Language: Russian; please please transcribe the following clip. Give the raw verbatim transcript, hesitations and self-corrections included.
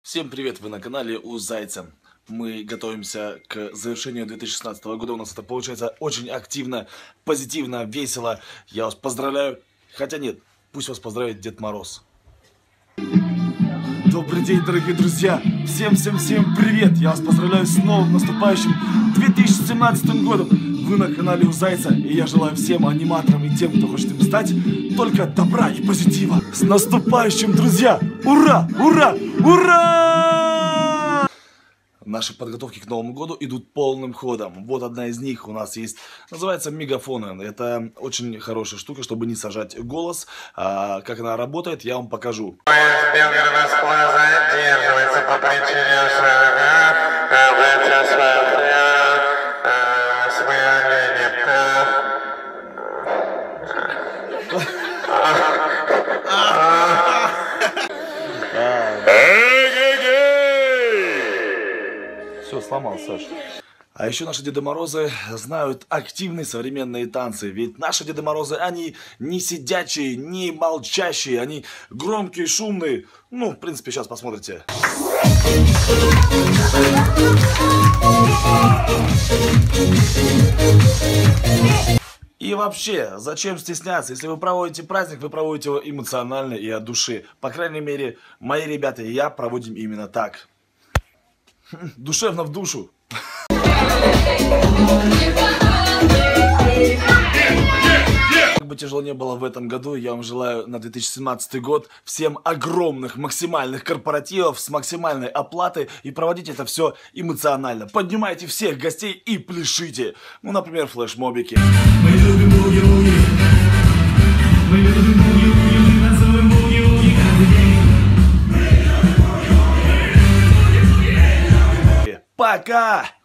Всем привет, вы на канале у Зайца. Мы готовимся к завершению две тысячи шестнадцатого года. У нас это получается очень активно, позитивно, весело. Я вас поздравляю. Хотя нет, пусть вас поздравит Дед Мороз. Добрый день, дорогие друзья! Всем-всем-всем привет! Я вас поздравляю с новым наступающим две тысячи семнадцатым годом! Вы на канале у Зайца, и я желаю всем аниматорам и тем, кто хочет им стать, только добра и позитива! С наступающим, друзья! Ура! Ура! Ура! Наши подготовки к Новому году идут полным ходом. Вот одна из них у нас есть, называется мегафоны. Это очень хорошая штука, чтобы не сажать голос. А как она работает, я вам покажу. Поезд Белгород-Москва задерживается по причине шага. Все, сломал, Саш. А еще наши Деды Морозы знают активные современные танцы. Ведь наши Деды Морозы, они не сидячие, не молчащие, они громкие, шумные. Ну, в принципе, сейчас посмотрите. И вообще, зачем стесняться? Если вы проводите праздник, вы проводите его эмоционально и от души. По крайней мере, мои ребята и я проводим именно так. Душевно в душу. Как бы тяжело не было в этом году, я вам желаю на две тысячи семнадцатый год всем огромных максимальных корпоративов с максимальной оплатой, и проводите это все эмоционально. Поднимайте всех гостей и пляшите. Ну, например, флешмобики. Мы любим буги-буги. Мы любим буги-буги. Танцуем буги-буги каждый день. Пока!